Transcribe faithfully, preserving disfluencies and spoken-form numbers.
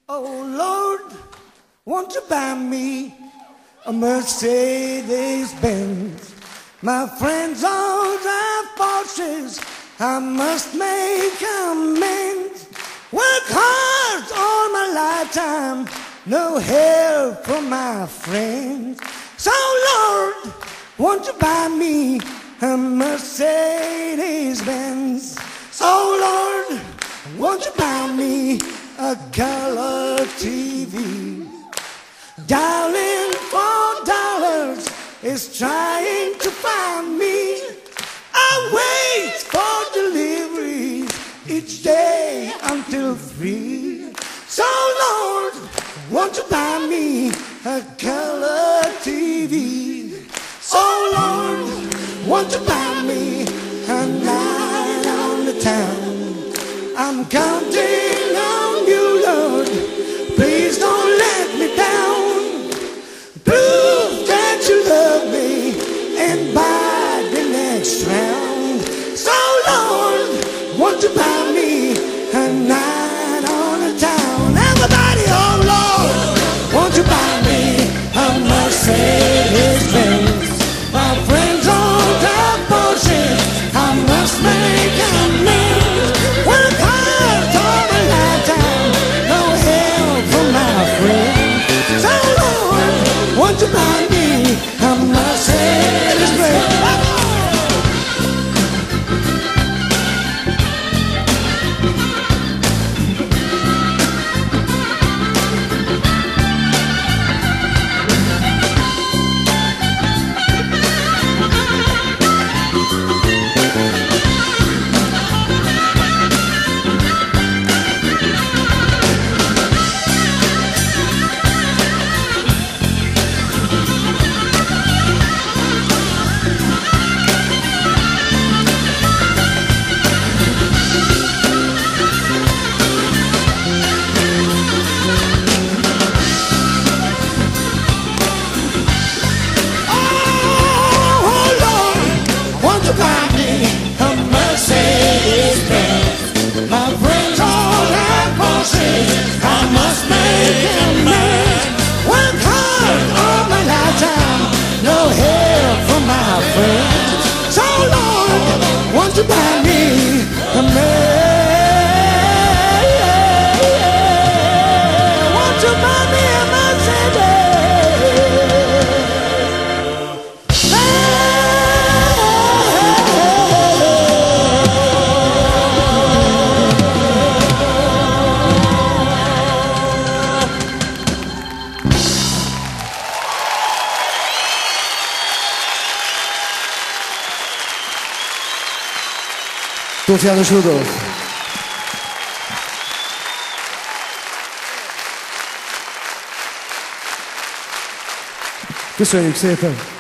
Oh Lord, won't you buy me a Mercedes Benz? My friends all drive Porsches, I must make amends. Work hard all my lifetime, no help from my friends. So Lord, won't you buy me a Mercedes Benz? Oh Lord, won't you buy me a color T V? Darling, four dollars is trying to find me. I wait for delivery each day until three. So Lord, won't you buy me a color T V? Oh Lord, won't you buy me a night on the town? I'm counting on you, Lord, please don't let me down. Prove that you love me and buy the next round. So Lord, won't you buy me a night on the town? Everybody, oh Lord, won't you buy me a Mercedes Benz? My friends all drive Porsches, I must make amends. Work hard all my lifetime, no help from my friends. So Lord, won't you buy me a Mercedes Benz? Won't you buy me a Mercedes? Won't you buy me a Mercedes? Tóth János Rudolf. Köszönjük szépen!